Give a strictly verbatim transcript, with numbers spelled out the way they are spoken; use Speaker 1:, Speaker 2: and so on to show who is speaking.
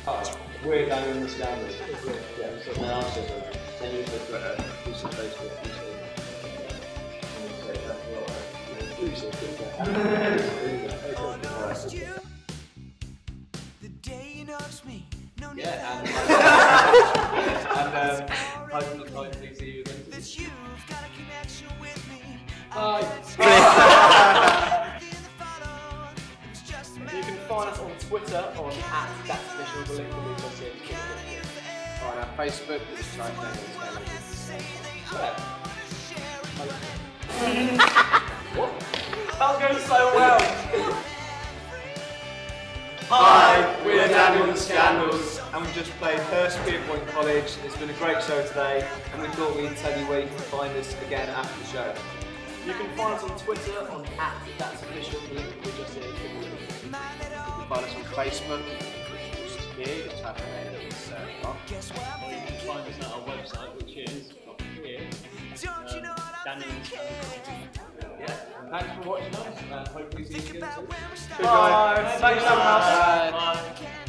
Speaker 1: Oh, we're down in the scandals. Yeah, so then I'll say that. Then you say Twitter, you say Facebook, you say... You say Twitter. Yeah, and... and, um, hopefully see you again. Bye!
Speaker 2: You can find us on Twitter on at That's Official, the link will be just here.
Speaker 1: On our Facebook, just type down
Speaker 2: What? That was going so well!
Speaker 3: Hi, we're Daniel and the Scandals, and we just played Hurstpierpoint College. It's been a great show today, and we thought we'd tell you where you can find us again after the show.
Speaker 2: You can find us on Twitter on at That's Official, the link will be just here.
Speaker 1: You can find us on Facebook, just here, just type our name in the search box.
Speaker 4: Or you can find us at our website, which is up here, um, Daniel and Scandals.
Speaker 1: Yeah, and thanks for watching us, and hopefully see you again soon.
Speaker 2: Bye! Thanks for having us!
Speaker 1: Bye.
Speaker 4: Bye.